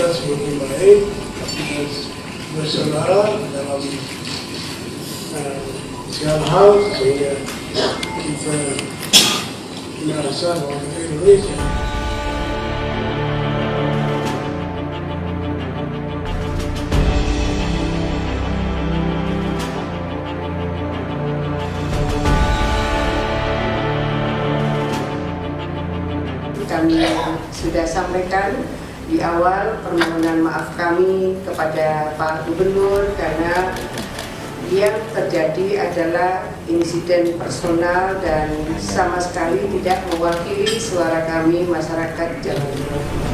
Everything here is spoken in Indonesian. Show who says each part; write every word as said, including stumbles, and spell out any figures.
Speaker 1: kita semakin baik, bersaudara dalam uh, segala hal, sehingga kita merasa bahwa Indonesia.
Speaker 2: Kami sudah sampaikan di awal permohonan maaf kami kepada Pak Gubernur karena yang terjadi adalah insiden personal dan sama sekali tidak mewakili suara kami masyarakat Jawa Timur.